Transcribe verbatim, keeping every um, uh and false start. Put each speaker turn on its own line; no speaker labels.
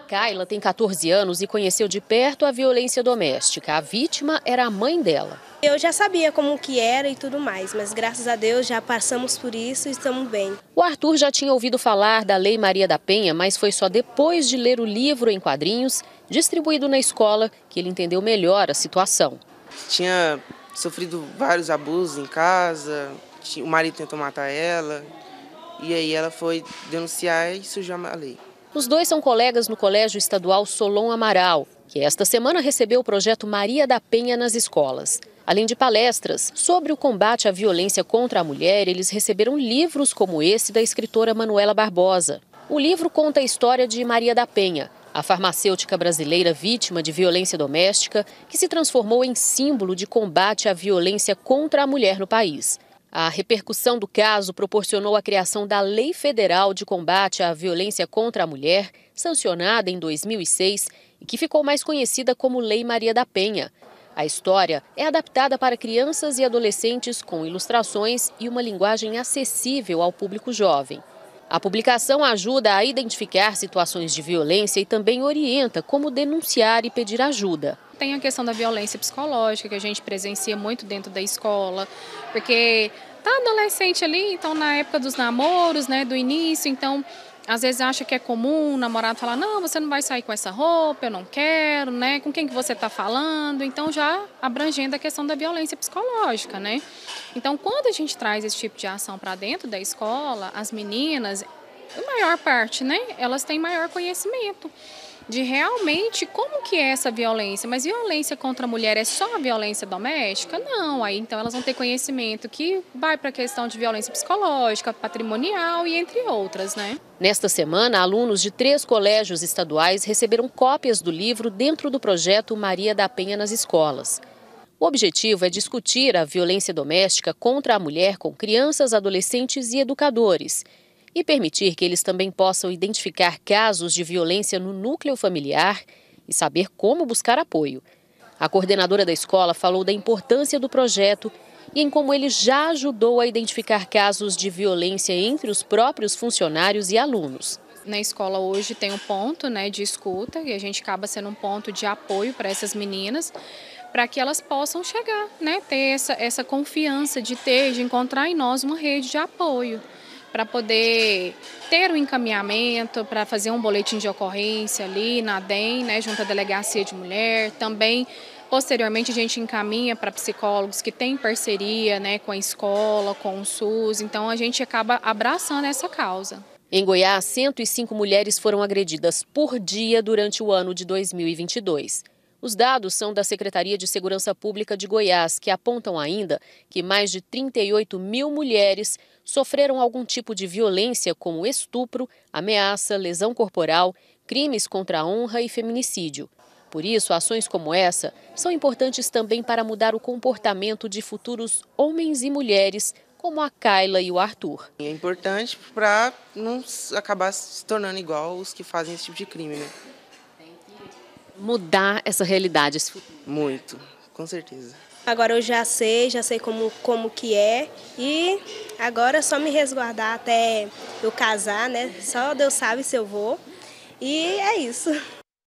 Kayla tem quatorze anos e conheceu de perto a violência doméstica. A vítima era a mãe dela.
Eu já sabia como que era e tudo mais, mas graças a Deus já passamos por isso e estamos bem.
O Arthur já tinha ouvido falar da Lei Maria da Penha, mas foi só depois de ler o livro em quadrinhos, distribuído na escola, que ele entendeu melhor a situação.
Tinha sofrido vários abusos em casa, o marido tentou matar ela, e aí ela foi denunciar e surgiu a lei.
Os dois são colegas no Colégio Estadual Solon Amaral, que esta semana recebeu o projeto Maria da Penha nas escolas. Além de palestras sobre o combate à violência contra a mulher, eles receberam livros como esse da escritora Manuela Barbosa. O livro conta a história de Maria da Penha, a farmacêutica brasileira vítima de violência doméstica, que se transformou em símbolo de combate à violência contra a mulher no país. A repercussão do caso proporcionou a criação da Lei Federal de Combate à Violência contra a Mulher, sancionada em dois mil e seis e que ficou mais conhecida como Lei Maria da Penha. A história é adaptada para crianças e adolescentes com ilustrações e uma linguagem acessível ao público jovem. A publicação ajuda a identificar situações de violência e também orienta como denunciar e pedir ajuda.
Tem a questão da violência psicológica, que a gente presencia muito dentro da escola, porque tá adolescente ali, então na época dos namoros, né, do início, então às vezes acha que é comum o namorado falar, não, você não vai sair com essa roupa, eu não quero, né, com quem que você está falando, então já abrangendo a questão da violência psicológica, né. Então quando a gente traz esse tipo de ação para dentro da escola, as meninas, a maior parte, né, elas têm maior conhecimento de realmente como que é essa violência, mas violência contra a mulher é só a violência doméstica? Não, aí então elas vão ter conhecimento que vai para a questão de violência psicológica, patrimonial e entre outras, né?
Nesta semana, alunos de três colégios estaduais receberam cópias do livro dentro do projeto Maria da Penha nas escolas. O objetivo é discutir a violência doméstica contra a mulher com crianças, adolescentes e educadores, e permitir que eles também possam identificar casos de violência no núcleo familiar e saber como buscar apoio. A coordenadora da escola falou da importância do projeto e em como ele já ajudou a identificar casos de violência entre os próprios funcionários e alunos.
Na escola hoje tem um ponto, né, de escuta e a gente acaba sendo um ponto de apoio para essas meninas, para que elas possam chegar, né, ter essa, essa confiança de ter, de encontrar em nós uma rede de apoio, para poder ter o um encaminhamento, para fazer um boletim de ocorrência ali na D E M, né, junto à Delegacia de Mulher. Também, posteriormente, a gente encaminha para psicólogos que têm parceria, né, com a escola, com o SUS. Então, a gente acaba abraçando essa causa.
Em Goiás, cento e cinco mulheres foram agredidas por dia durante o ano de dois mil e vinte e dois. Os dados são da Secretaria de Segurança Pública de Goiás, que apontam ainda que mais de trinta e oito mil mulheres sofreram algum tipo de violência, como estupro, ameaça, lesão corporal, crimes contra a honra e feminicídio. Por isso, ações como essa são importantes também para mudar o comportamento de futuros homens e mulheres, como a Kayla e o Arthur.
É importante para não acabar se tornando igual os que fazem esse tipo de crime, né?
Mudar essa realidade, esse futuro.
Muito, com certeza.
Agora eu já sei, já sei como, como que é e agora é só me resguardar até eu casar, né? Só Deus sabe se eu vou e é isso.